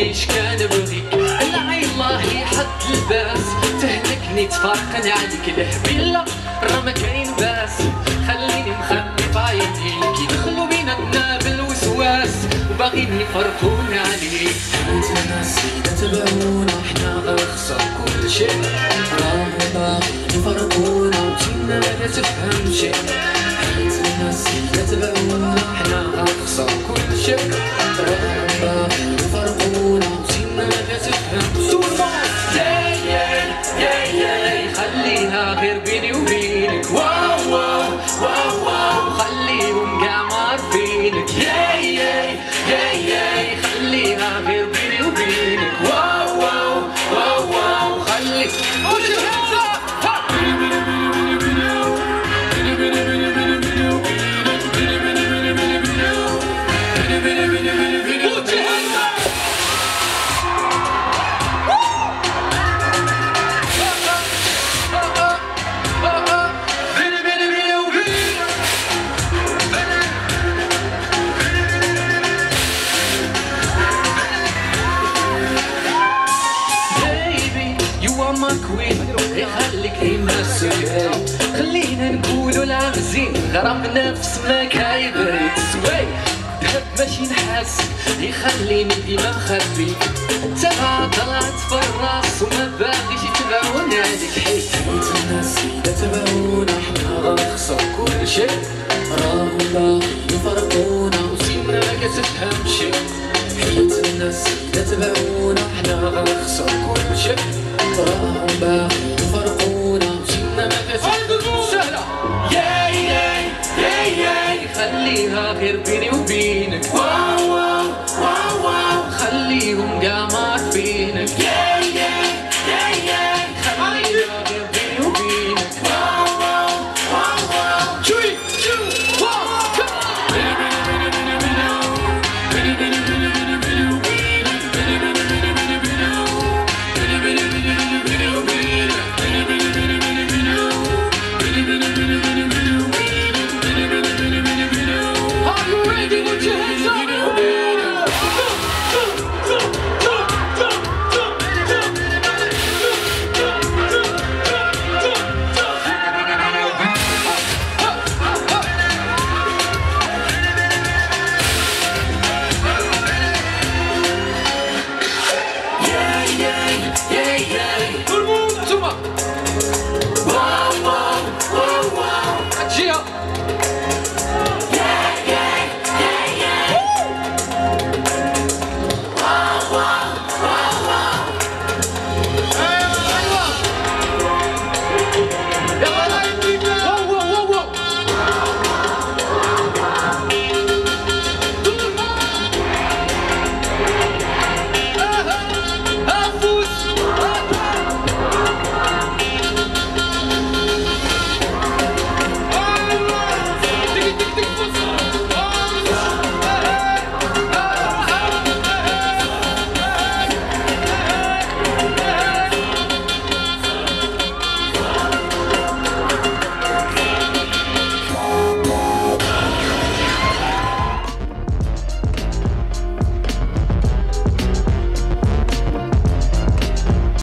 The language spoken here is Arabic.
عيش كان بغيك العي الله يحط الباس تهلكني تفرقني عليك الهبيلة راه ما كاين باس خليني مخبي في عينيك يدخلوا بيناتنا بالوسواس وباغيين يفرقونا عليك حيت الناس إذا تبعونا حنا غنخسر كل شيء راهم باغيين يفرقونا وانتينا ما تفهم شي حيت الناس إذا تبعونا حنا غنخسر كل شيء راهم باغيين يفرقونا وانتينا ما تفهم خليها غير بيني وبينك واو واو واو واو خليهم كاع ما عارفينك ياي ياي ياي ياي خليها غير بيني وبينك واو واو واو واو خليك يخليك يمسك خلينا نقولوا العغزين غرام نفس ما كايبريد سوي دهب ماشي نحس يخليني ديما مخبي تبع طلعت في الراس وما باغيش يتبعونا هذيك حيت الناس إذا تبعونا حنا غنخسر كل شيء راهم باغيين يفرقونا وزينا ما كتفهم شي حيت الناس إذا تبعونا حنا غنخسر كل شيء راهم باغيين يفرقونا وزينا ما كتفهم سهلة ياي ياي ياي ياي خليها غير بيني وبينك واو واو واو واو خليهم كاع ما عارفينك